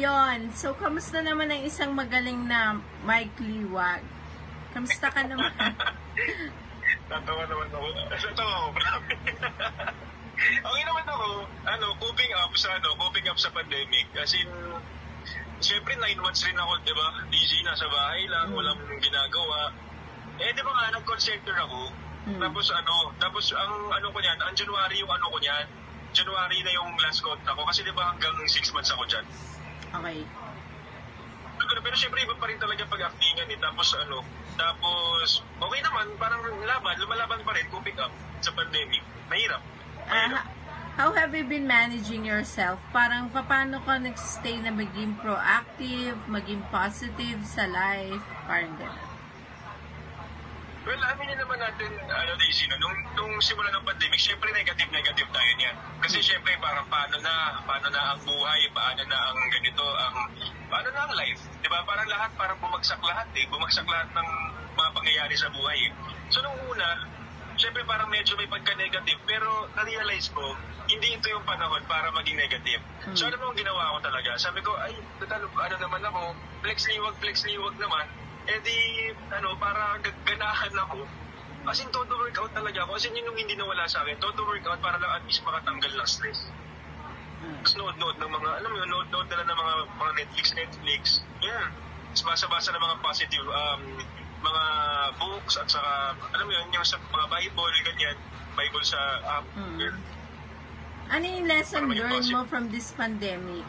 Ayun. So, kamusta naman ang isang magaling na Mike Liwag? Kamusta ka naman? Tatawa naman ako. Tatawa ako, marami. Okay naman ako, coping up sa pandemic. As in, syempre 9 months rin ako, di ba? Busy, nasa bahay lang, walang ginagawa. Eh, di ba nga, nag-call-center ako. Tapos ang ano ko niyan, ang January yung ano ko niyan. January na yung last contact ko. Kasi di ba hanggang 6 months ako dyan. Okay. Pero syempre iba pa rin talaga pag-actingan eh. Tapos okay naman, parang lumalaban pa rin, coping up sa pandemic. Mahirap. How have you been managing yourself? Parang paano ka nag-stay na maging proactive, maging positive sa life? Parang gano'n. Well, aminin naman natin, Daisy, nung simula ng pandemic, syempre negative tayo niyan. Kasi syempre parang paano na ang buhay, paano na ang ganito, paano na ang life. Diba? Parang bumagsak lahat ng mga pangyayari sa buhay eh. So nung una, syempre parang medyo may pagka-negative, pero na-realize ko, hindi ito yung panahon para maging negative. So ano mo ang ginawa ko talaga? Sabi ko, naman ako, flex liwag naman. Eh di, para ganahan ako. As in, todo workout talaga ako. As in, yung hindi nawala sa akin, todo workout para lang at least makatanggal ng stress. Tapos nood ng mga, nood na lang ng mga Netflix. Yeah. Tapos basa-basa ng mga positive, mga books, at saka, yung sa mga Bible, ganyan. Bible sa app. Ano yung lesson learned mo from this pandemic?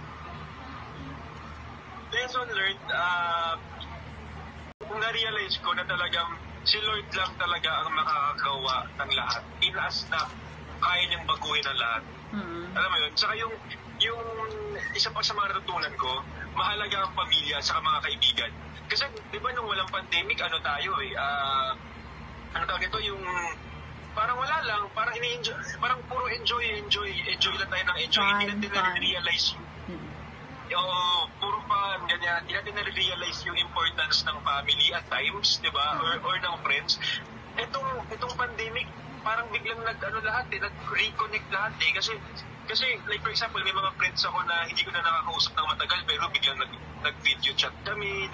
Lesson learned, kung na-realize ko na talagang si Lord lang talaga ang makakagawa ng lahat. Inaas na kaya niyang baguhin ang lahat. Alam mo yun? Saka yung isa pa sa mga natutunan ko, mahalaga ang pamilya at saka mga kaibigan. Kasi di ba nung walang pandemic, tayo eh, tawag ito, yung parang wala lang, parang parang puro enjoy lang tayo ng enjoy. Hindi natin na-realize puro pa ganyan, hindi natin na-realize yung importance ng family at times, di ba? Or ng friends. Itong pandemic, parang biglang nag-reconnect lahat eh. Kasi like for example, may mga friends ako na hindi ko na nakakausap ng matagal, pero biglang nag-video chat kami,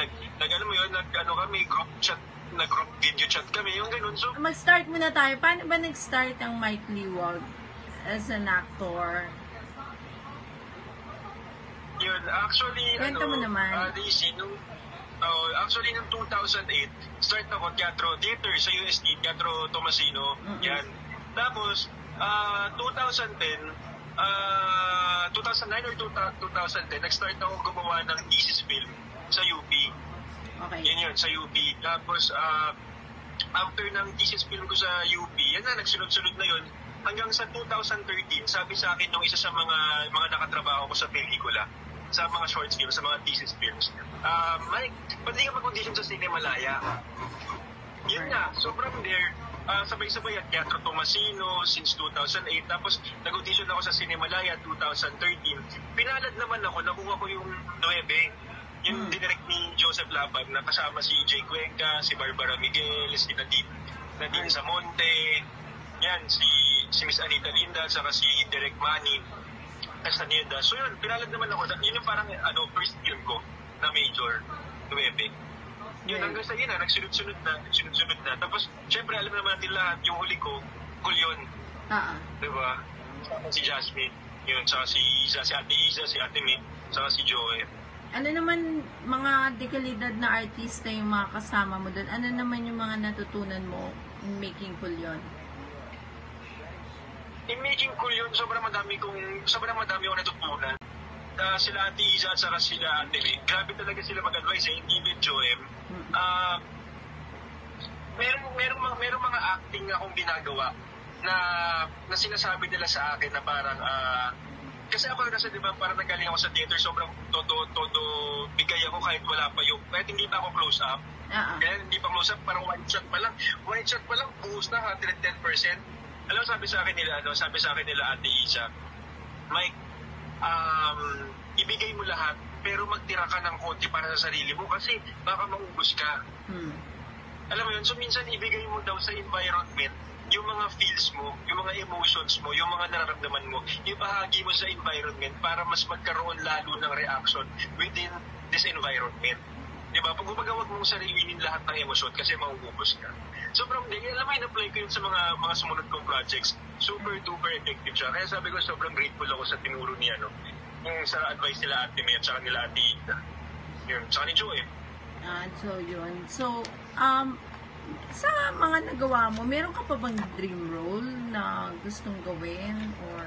nag-group video chat kami, yung ganun. So, mag-start muna tayo. Paano ba nag-start ang Mike Liwag as an actor? Yun, actually, kwento mo naman. Daisy, nung 2008, start ako theater sa UST, Teatro Tomasino, yan. Tapos, 2010, 2009 or 2010, nag-start ako gumawa ng thesis film sa UP. Okay. Yan, sa UP. Tapos, after ng thesis film ko sa UP, yan na, nagsunod-sunod na yun. Hanggang sa 2013, sabi sa akin nung isa sa mga nakatrabaho ko sa pelikula, sa mga short films, sa mga thesis films, Mike, pwede ka mag-audition sa Cinemalaya. Yun nga, so from there, sabay-sabay at Teatro Tomasino since 2008, tapos nag-audition ako sa Cinemalaya 2013. Pinalad naman ako, nakuha ko yung 9, yung dinirect ni Joseph Laban, na kasama si Jay Cuenca, si Barbara Miguel, si Nadine Zamonte, yan, si Miss Anita Linda, saka si Derek Manny, Castaneda. So yun, pinalad naman ako. Yun yung parang first film ko na major, 9. Yun, hanggang sa yun nagsunod-sunod na. Tapos, syempre, alam naman natin lahat, yung huli ko, Kulyon. Diba? Si Jasmine. Yun, saka si Ate Isa, si Ate May, saka si Joey. Ano naman mga dekalidad na artista yung mga kasama mo doon? Ano naman yung mga natutunan mo in making Kulyon? In making Kulyon, sobrang madami akong natutunan. Sila Ate Isa at saka sila Ate May. Grabe talaga sila mag-advise even Joem. Merong mga acting akong ginagawa na sinasabi nila sa akin na parang kasi ako di ba, parang nagaling ako sa theater, sobrang todo bigay ako kahit hindi pa ako close up. Kaya hindi pa close up, parang one shot pa lang, buhos na 110%. Alam, sabi sa akin nila Ate Isa, Mike, ibigay mo lahat, pero magtira ka ng konti para sa sarili mo kasi baka maubos ka. Alam mo yun, so minsan ibigay mo daw sa environment yung mga feels mo, yung mga emotions mo, yung mga nararamdaman mo, ibahagi mo sa environment para mas magkaroon lalo ng reaction within this environment. Diba? Pag huwag mong sarilinin lahat ng emosyon kasi mauubos ka. So from there, alam mo, in-apply ko yun sa mga sumunod kong projects. Super duper effective siya. Kaya sabi ko, sobrang grateful ako sa tinuro niya, no? Yung sa advice nila Ate May at saka nila Ate Ida. Yun, saka ni Joey. So yun. So, sa mga nagawa mo, meron ka pa bang dream role na gustong gawin? Or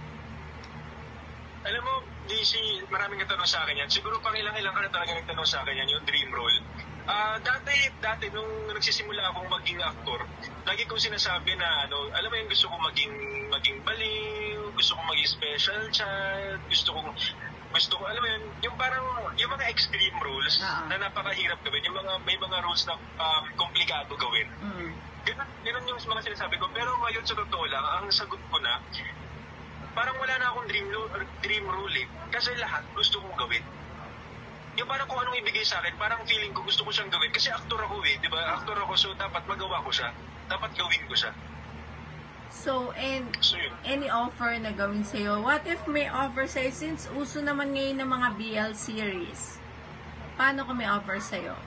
alam mo, DC, maraming natanong sa akin yan. Siguro pang ilang-ilang ka na talaga nagtanong sa akin yan, yung dream role. Dati nung nagsisimula akong maging aktor, lagi kong sinasabi na, alam mo yung gusto kong maging baliw, gusto kong maging special child, gusto ko, alam mo yun, yung parang, yung mga extreme roles na napakahirap gawin, yung may mga roles na komplikado gawin. Ganun yung mga sinasabi ko. Pero ngayon sa totoo lang, ang sagot ko na, parang wala na akong dream role eh. Kasi lahat gusto kong gawin. Yung parang kung anong ibigay sa akin, parang feeling ko gusto ko siyang gawin. Kasi aktor ako eh, di ba? Aktor ako, so dapat magawa ko siya. Dapat gawin ko siya. so, any offer na gawin sa'yo? What if may offer sa'yo? Since uso naman ngayon ng mga BL series, paano kung may offer sa'yo?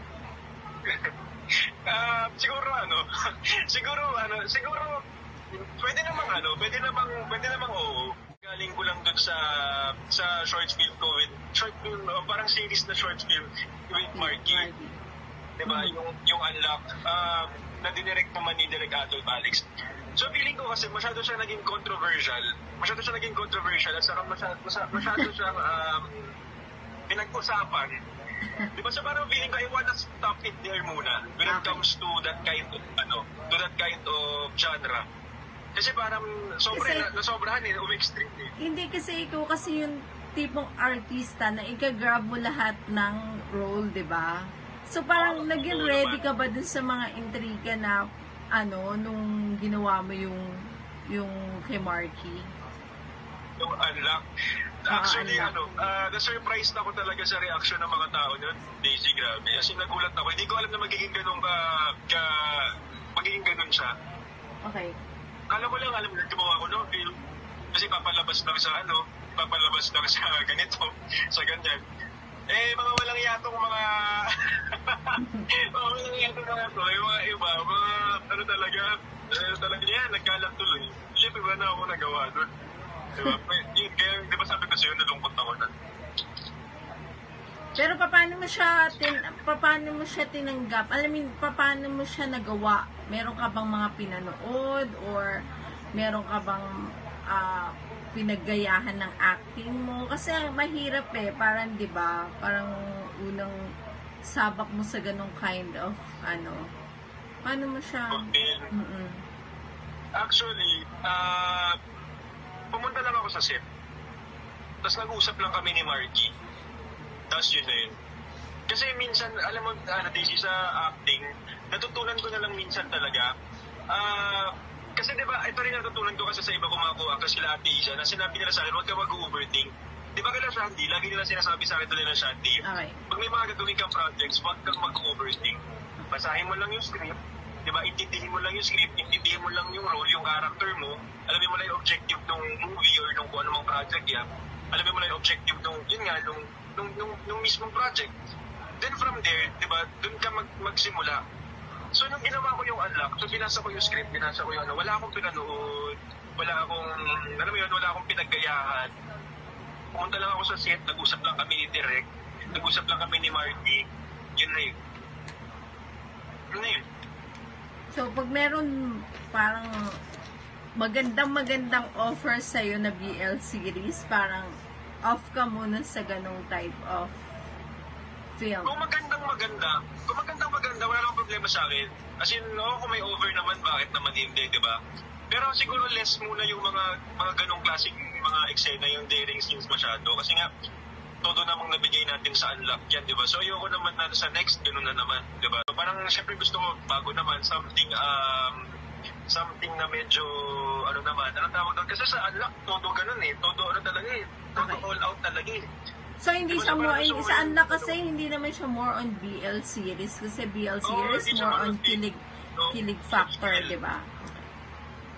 siguro pwede namang oo. Galing ko lang dun sa short film ko parang series na short film with Marky. Diba? Yung Unlock, na dinirect naman ni Direk Adolf Alex. So feeling ko kasi masyado siya naging controversial at saka masyado siyang pinag-usapan. Diba, so parang feeling ko I wanna stop it there muna when it comes to that kind of genre. Kasi parang nasobrahan extreme eh. Hindi kasi ikaw kasi yung tipong artista na ika-grab mo lahat ng role, di ba? So parang naging ready ka ba dun sa mga intriga na nung ginawa mo yung kay Marky? Yung Unlock. Actually, na-surprise na ako talaga sa reaction ng mga tao nun. Daisy, grabe. Kasi nagulat ako. Hindi ko alam na magiging ganun siya. Okay. Kala ko lang, gumawa ko no, film. Kasi papalabas lang sa ganito, sa ganyan. Mga walang yatong mga yung mga iba, talaga yan, nagkalat tuloy. Siyempre ba na ako nagawa doon? Diba? Kaya, di ba sabi ko sa'yo, nalungkot ako na. Pero paano mo siya tinanggap? Paano mo siya nagawa? Meron ka bang mga pinanood or meron ka bang pinaggayahan ng acting mo? Kasi mahirap eh, parang 'di ba? Parang unang sabak mo sa ganong kind of Paano mo siya? Actually, pumunta lang ako sa set. Tapos nag-usap lang kami ni Marky. Tapos yun na yun. Kasi minsan, alam mo, Daisy, sa acting, natutunan ko na lang minsan talaga. Kasi diba, ito rin natutunan ko kasi sa iba kong mga co-actors sila Ate Isa, na sinabi nila sa akin, huwag ka mag-overthink. Diba kila Shandy, lagi nila sinasabi sa akin tuloy ng Shandy, okay, pag may mga gagawin kang projects, huwag kang mag-overthink. Basahin mo lang yung script, diba, intindihin mo lang yung script, intindihin mo lang yung role, yung character mo, alamin mo lang yung objective ng movie or nung kung anumang project yan, alamin mo lang yung objective nung, yun nga, nung mismong project. Then from there, diba, dun ka magsimula. So nung ginawa ko yung Unlock, so binasa ko yung script, binasa ko yung wala akong pinanood, wala akong pinaggayahan. Pumunta lang ako sa set, nag-usap lang kami ni Direk, nag-usap lang kami ni Marky, yun na yun. Yun na yun. So pag meron parang magandang offer sa'yo na BL series, parang off ka muna sa ganong type of film. Kung magandang maganda, wala namang problema sa akin. As in, kung may over naman, bakit naman hindi, di ba? Pero siguro less muna yung mga ganong klaseng mga eksena, yung daring scenes masyado. Kasi nga, todo namang nabigay natin sa Unlock yan, di ba? So, ayoko naman na sa next, gano'n na naman, di ba? So, parang, syempre gusto ko, bago naman, something na medyo, anong tawag doon? Kasi sa Unlock, todo ganun eh. Todo talaga eh. Todo Okay. all out talaga eh. So, hindi Diba, siya more, parang sa Unlock kasi, hindi naman siya more on BL series. Kasi BL series, hindi siya more more on on kilig factor, di ba?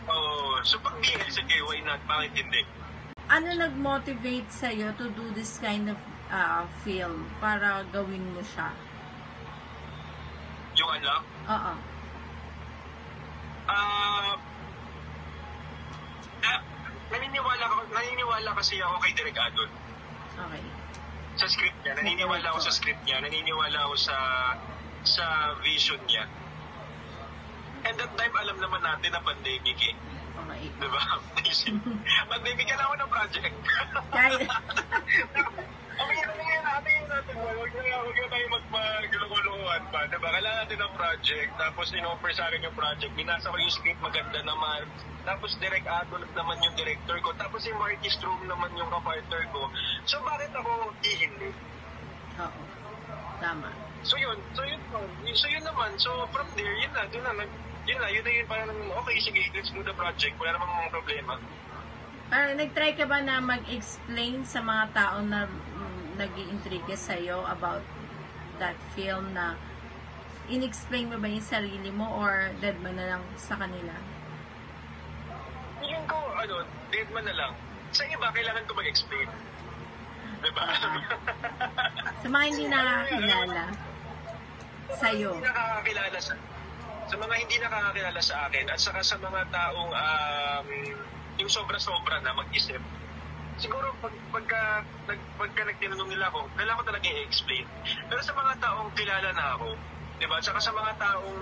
Oh, so pag BL, sige, why not? Bakit hindi? Ano nag-motivate sa'yo to do this kind of film para gawin mo siya? Yung anak? Oo. Naniniwala kasi ako kay Direk Adol. Okay. Sa script niya, naniniwala ako sa script niya, naniniwala ako sa vision niya. And that time, alam naman natin na pandemic eh. Okay. Diba? Pandemic ka na ako ng project. Kahit, Okay natin. Huwag na tayo magpagulungan pa. Diba? Kailangan natin ng project. Tapos in-offer sa akin yung project. Binasa ko yung script, maganda naman. Tapos Direk Adol naman yung director ko. Tapos yung artist room naman yung ka-partner ko. So bakit ako hindi? oo. Tama. So yun naman. So from there, yun na yun parang, okay, sige, let's do the project. Wala namang mga problema. Pero nag-try ka ba na mag-explain sa mga tao na nag-i-intrigue sa'yo about that film, na in-explain mo ba yung sarili mo or dead man na lang sa kanila? Feeling ko, dead man na lang. Sa iba, kailangan ko mag-explain. Diba? Sa mga hindi nakakilala sa'yo. Sa mga hindi nakakakilala sa akin, at saka sa mga taong yung sobra-sobra na mag-isip, siguro pagka nagtinanong nila ako, kailangan ko talaga i-explain. Pero sa mga taong kilala na ako, diba? At saka sa mga taong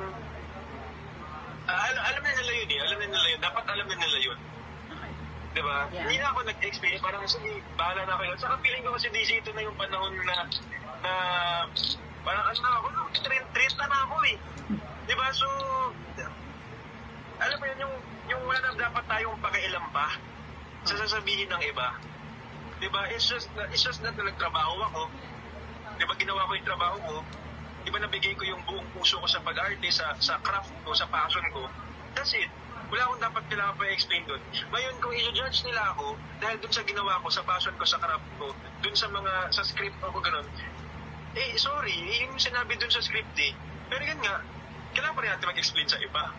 alam na nila yun. Dapat alam na nila yun. Okay. Diba? Yeah. Hindi na ako nag-explain, parang sige, bahala na kayo. At saka feeling ko kasi DJ, ito na yung panahon na parang trend na ako eh. Diba? So, alam mo yun, yung wala na dapat tayong pakialam pa sa sasabihin ng iba. Diba? It's just that na nagtrabaho ako. Diba? Ginawa ko yung trabaho ko. Diba? Nabigay ko yung buong puso ko sa pag-arte, sa craft ko, sa passion ko. That's it. Wala akong dapat kailangan pa i-explain doon. Ngayon, kung i-judge nila ako, dahil doon sa ginawa ko, sa passion ko, sa craft ko, doon sa script ko, ganun, sorry, yung sinabi doon sa script eh. Pero yun nga, kailangan pa rin natin mag-explain sa iba.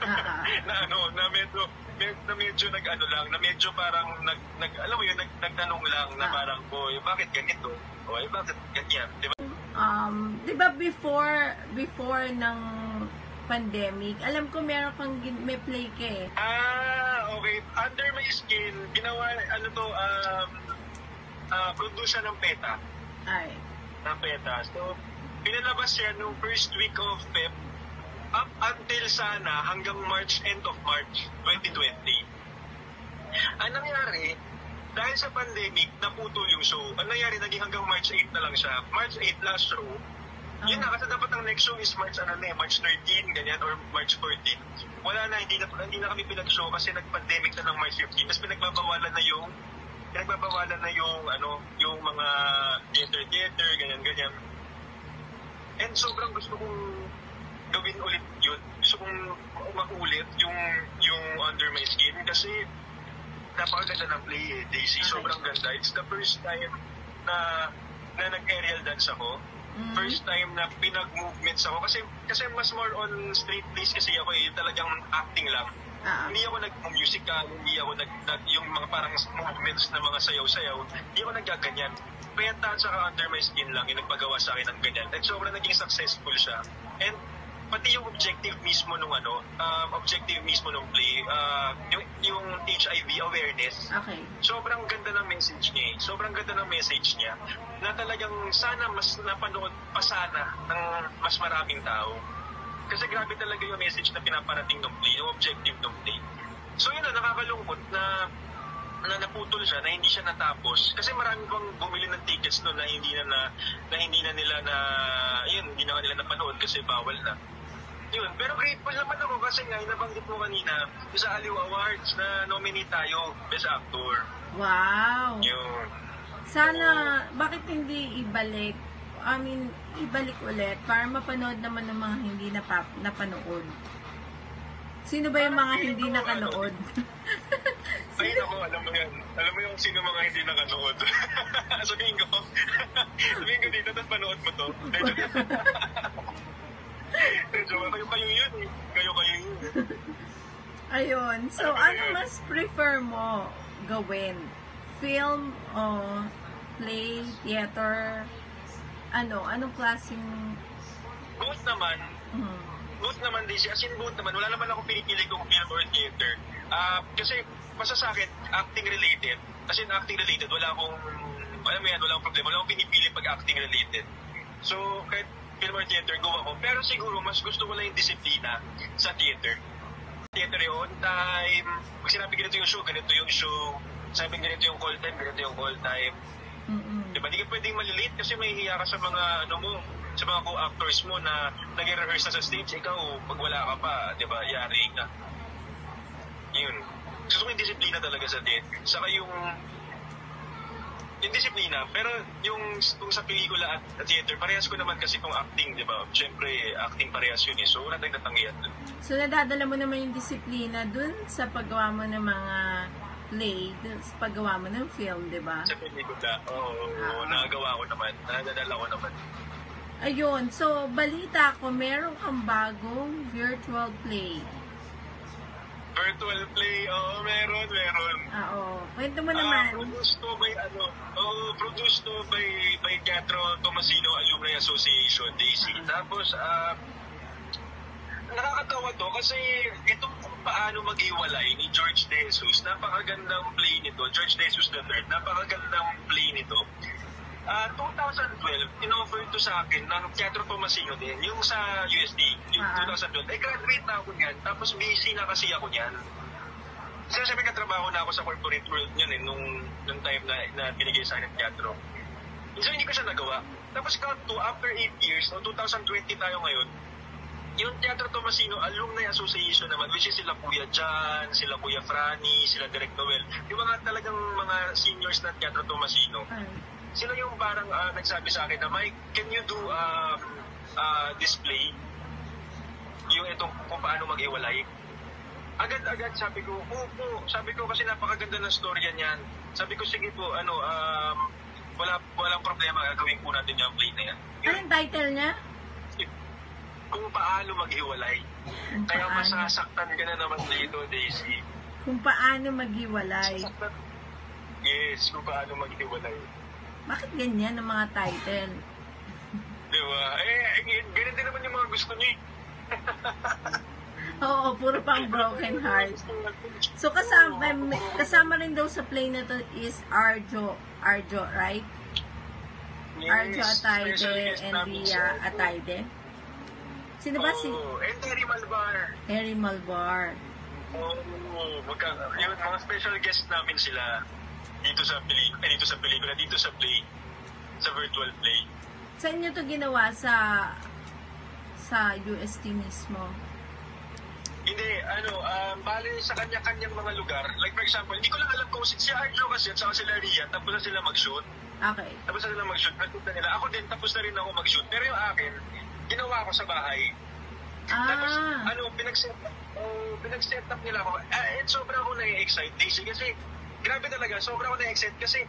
na medyo na medyo parang alam mo yun, nagtanong lang na parang, bakit ganito? Bakit ganyan? Diba? Diba before ng pandemic, alam ko meron kang may play ka eh. Okay. Under My Skin, ginawa, producer ng PETA. Ay. Ng PETA. So, pinalabas siya nung first week of Feb, up until sana hanggang end of March 2020. Ang nangyari, dahil sa pandemic, naputol yung show. Ang nangyari, naging hanggang March 8 na lang siya. March 8 last show. Yun na, kasi dapat ang next show is March 13, ganyan, or March 14. Wala na, hindi na kami pinag-show kasi nag-pandemic na ng March 15. Tapos pinagbabawalan na yung mga theater, ganyan. And sobrang gusto kong gawin ulit yun. Gusto kong makulit yung Under My Skin kasi napakaganda ng play eh, Daisy. Sobrang ganda. It's the first time na nag-aerial dance ako. Mm-hmm. First time na pinag-movements ako. Kasi mas more on street plays kasi ako eh. Talagang acting lang. Hindi ako nag-musical, hindi ako yung mga parang movements na mga sayaw-sayaw. Hindi ako naggaganyan. PETA at saka Under My Skin lang yung nagpagawa sa akin ng ganyan. At sobrang naging successful siya. And pati yung objective mismo nung play, yung HIV awareness. Okay. Sobrang ganda ng message niya. Na talagang sana mas napanood pa sana ng mas maraming tao. Kasi grabe talaga yung message na pinaparating ng play, yung objective ng play. So yun na, nakakalungkot na naputol siya, na hindi siya natapos. Kasi marami pang bumili ng tickets noon na hindi na nila napanood kasi bawal na. Yun. Pero grateful naman ako kasi nga, nabanggit mo kanina, sa Aliw Awards na nominate tayo, Best Actor. Wow! Yun. Sana, bakit hindi ibalik ulit para mapanood naman ng mga hindi napanood? Sino ba yung mga hindi nakanood? Ay, ako, alam mo yan. Alam mo yung sino mga hindi nakanood. Sabihin ko dito, tapos panood mo to. Kayo yun eh. Kayo yun. Ayun. So, ano mas prefer mo gawin? Film o play, theater? Anong klaseng... Both naman, Mm. both naman din siya. As in, both naman. Wala naman akong pinipili kung film or theater. Kasi, basta sa akin, acting related. As in, acting related, wala akong, alam mo yan, wala akong problema. Wala akong pinipili pag acting related. So, kahit film or theater, go ako. Pero siguro, mas gusto ko lang yung disiplina sa theater. Theater on time. Pag sinabi ganito yung show, ganito yung show. Sabi ganito yung call time, ganito yung call time. Mm-mm. Diba? Di ka pwedeng malilate kasi may hiya ka sa mga, sa mga co-actors mo na nag-rehearse na sa stage. Ikaw, pag wala ka pa, diba, yari ka. Yun. Gusto ko yung disiplina talaga sa theater. Saka yung disiplina, pero kung sa pelikula at theater, parehas ko naman kasi kung acting, di ba? Siyempre, acting parehas yun eh. So, wala tayong natanggihan dun. So, nadadala mo naman yung disiplina dun sa paggawa mo ng mga play, dun sa paggawa mo ng film, di ba? Sa pelikula, nagagawa ko naman. Nadadala ko naman. Ayun. So, balita ko, meron kang bagong virtual play. Virtual play, meron. Oo. Kwento mo naman. Produced to by Teatro Tomasino Alumni Association, Daisy. Tapos, nakakatawa to kasi itong kung paano mag-iwalay ni George De Jesus, napakagandang play nito. George De Jesus III, napakagandang play nito. 2012, in-offer to sa akin ng Teatro Tomasino din, yung sa USD, yung 2012. Graduate na ako niyan, tapos busy na kasi ako niyan. Kasi sabi katrabaho na ako sa corporate world niyan nung time na binigay sa akin ng teatro. So hindi ko siya nagawa. Tapos after 8 years, 2020 tayo ngayon, yung Teatro Tomasino Alumni Association naman, which is sila Kuya Jan, sila Kuya Franny, sila Direk Noel, yung mga talagang mga seniors na Teatro Tomasino. Sila yung parang nagsabi sa akin na, Mike, can you do display? Yung itong kung paano mag-iwalay. Agad-agad sabi ko, opo. Sabi ko kasi napakaganda ng storya niyan. Sabi ko, sige po, walang problema, gagawin po natin yung play na yan. Anong title niya? Kung paano mag-iwalay. Kaya masasaktan ka na naman dito, Daisy. Kung paano mag-iwalay. Yes, kung paano mag-iwalay. Bakit ganyan ang mga title? Diba? Ganun din naman yung mga gusto niyo. Oo, puro pang broken heart. So, kasama rin daw sa play na to is Arjo, right? Yes, Arjo Atayde and Ria Atayde. Sino ba si... And Harry Malbar. Harry Malbar. Yung mga special guest namin sila dito sa pelikula, dito sa play, sa virtual play. Sa inyo to ginawa sa UST mismo? Hindi, bali sa kanya-kanyang mga lugar. Like for example, hindi ko lang alam kung si Arjo kasi at saka sila Ria, tapos na sila mag-shoot. Okay. Tapos na sila mag-shoot, nagpunta nila. Ako din, tapos na rin ako mag-shoot. Pero yung akin, ginawa ko sa bahay. Tapos, pinag-set up nila ako. Sobrang ako na-excite, Daisy, kasi grabe talaga, sobrang ako na-excite kasi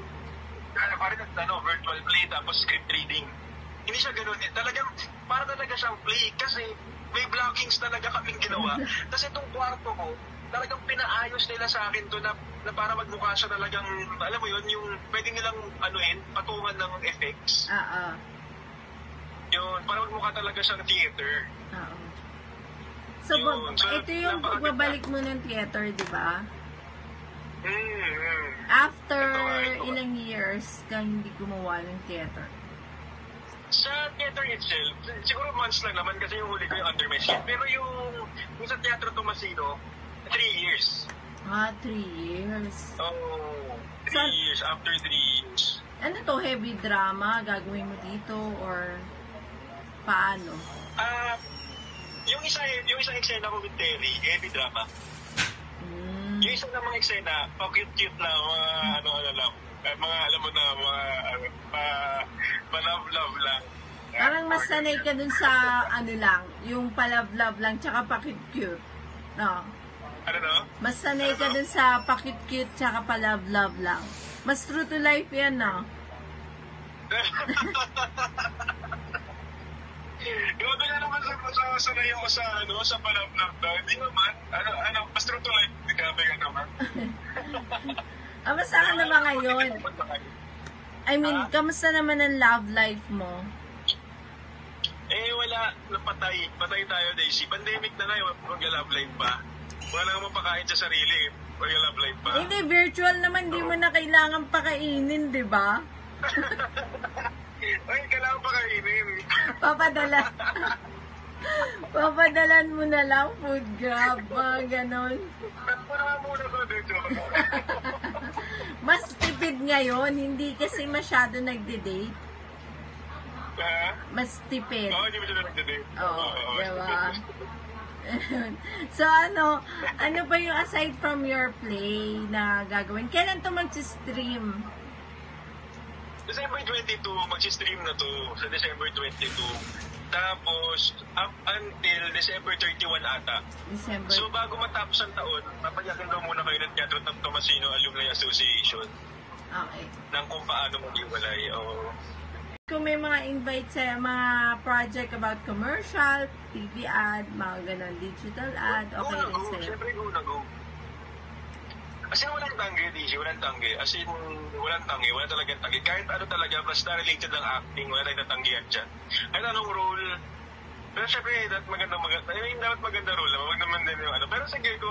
virtual play tapos script reading. Hindi siya ganun eh. Talagang, para talaga siyang play kasi may blockings talaga kaming ginawa. Kasi itong kwarto ko, talagang pinaayos nila sa akin to na para magmukha siya talagang, alam mo yun, yung pwede nilang patungan ng effects. Yun, para magmukha talaga siyang theater. So, ito yung pagbabalik mo ng theater, di ba? After ilang years kang hindi gumawa ng theater? Sa theater itself, siguro months lang naman kasi yung huli ko yung under my skin. Pero yung sa Teatro Tomasino, 3 years. 3 years. 3 years. After 3 years. Ano to, heavy drama gagawin mo dito or paano? Yung isang eksena ko with Terry, heavy drama. Yung isang namang eksena, cute-cute lang, mga alam mo na, pa-love-love lang. Parang mas sanay ka dun sa yung pa-love-love lang tsaka pa-cute-cute. No? Ano no? Mas sanay ka dun sa pa-cute-cute tsaka pa-love-love lang. Mas true to life yan, no? Grabe na naman sanay ako sa pa-love-love lang. Hindi naman, basta ngayon? I mean, kamusta naman ang love life mo? Wala. Napatay. Patay tayo, Daisy. Pandemic na ngayon. Mag-love life pa. Wala nang mapakain sa sarili. Mag-love life pa. Hindi, virtual naman. Di mo na kailangan pakainin, di ba? Ay, kailangan pakainin. Papadalan mo na lang food grab, ganon. Muna ko dito. Mas tipid ngayon, hindi kasi masyado nagde-date. Mas tipid. Oo, hindi mo siya nagde-date. Oo, diba? So ano ba yung aside from your play na gagawin? Kailan to mag-stream? December 22, mag-stream na to sa December 22. Tapos, up until December 31 ata. December. So, bago matapos ang taon, papayagan daw muna kayo ng Teatro ng Tomasino Alumni Association Okay. ng kung paano mag-iwalay. Kung may mga invite sa mga project about commercial, TV ad, mga ganon, digital ad, okay rin sa'yo. Siyempre, go na go. As in, walang tanggi, DJ, walang tanggi. As in, walang tanggi, wala talagang tanggi. Kahit ano talaga, basta related ng acting, wala tayong natanggihan dyan. Kahit anong role, pero syempre, dapat maganda, dapat maganda role naman, wag naman din yung ano. Pero sige, go.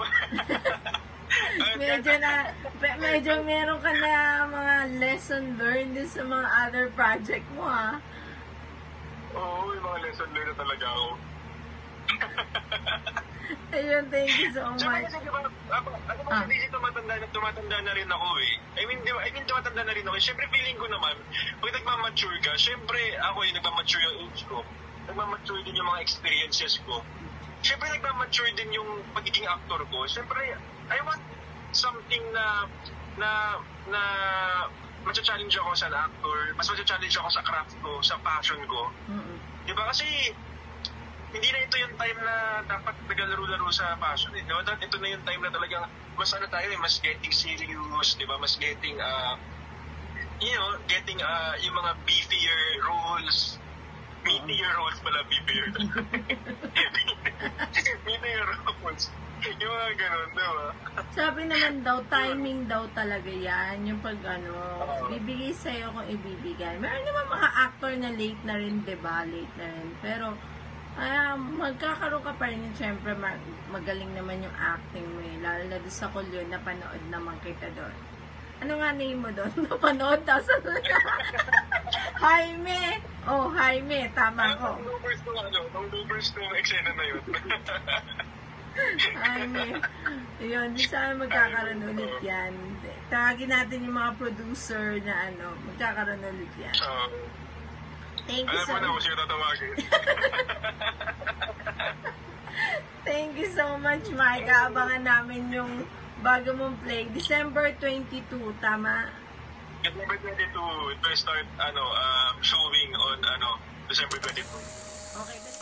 medyo meron ka na mga lesson learned din sa mga other project mo, ha? Oo, yung mga lesson learned na talaga ako. Ayun, thank you so much. Kasi diba, ano ba kasi tumatanda na rin ako eh. I mean, tumatanda na rin ako. Siyempre, feeling ko naman, pag nagmamature ka, siyempre, ako yung nagmamature yung age ko. Nagmamature din yung mga experiences ko. Siyempre, nagmamature din yung pagiging actor ko. Siyempre, I want something na macha-challenge ako sa actor, mas macha-challenge ako sa craft ko, sa passion ko. Diba? Kasi, hindi na ito yung time na dapat nagalaro-laro sa passion. Diba? Ito na yung time na talagang mas ano tayo mas getting serious, diba? Mas getting, getting yung mga beefier roles. Meatier roles pala, beefier. Meatier roles. Yung mga ganun, diba? Sabi naman daw, timing daw talaga yan. Yung pag bibigay sa'yo kung ibibigay. Meron naman mga actor na late na rin, diba? Late na rin. Pero, magkakaroon ka pa rin, siyempre magaling naman yung acting mo eh. Lalo na doon sa Kulyon, napanood naman kita doon. Ano nga name mo doon? Napanood, tapos Jaime! Oh, Jaime, tama ko. Ang bloopers nung eksena na yun. Jaime. Yun, di sana magkakaroon ulit yan. Tawagin natin yung mga producer na magkakaroon ulit yan. Thank you so much. Alam mo na kung siya tatawagin. Thank you so much, Mike. Abangan namin yung bago mong play. December 22, tama? December 22, it will start showing on December 22. Okay.